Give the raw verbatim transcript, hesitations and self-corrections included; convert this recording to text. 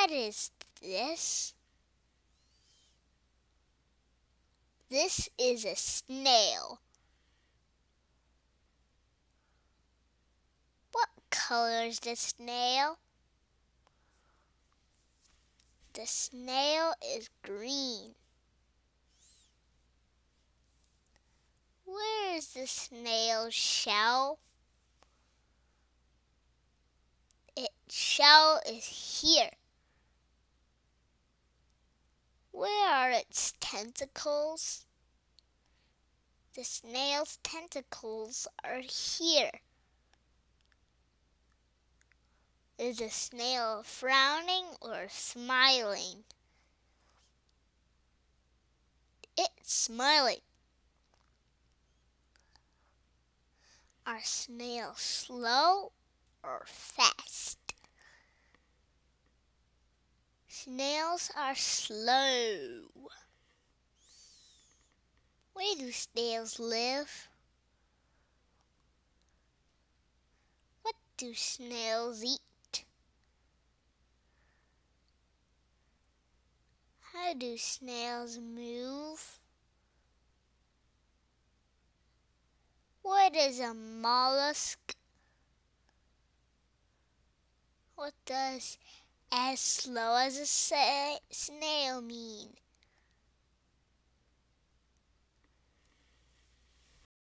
What is this? This is a snail. What color is the snail? The snail is green. Where is the snail's shell? Its shell is here. Where are its tentacles? The snail's tentacles are here. Is the snail frowning or smiling? It's smiling. Are snails slow or fast? Snails are slow. Where do snails live? What do snails eat? How do snails move? What is a mollusk? What does as slow as a sa- snail mean?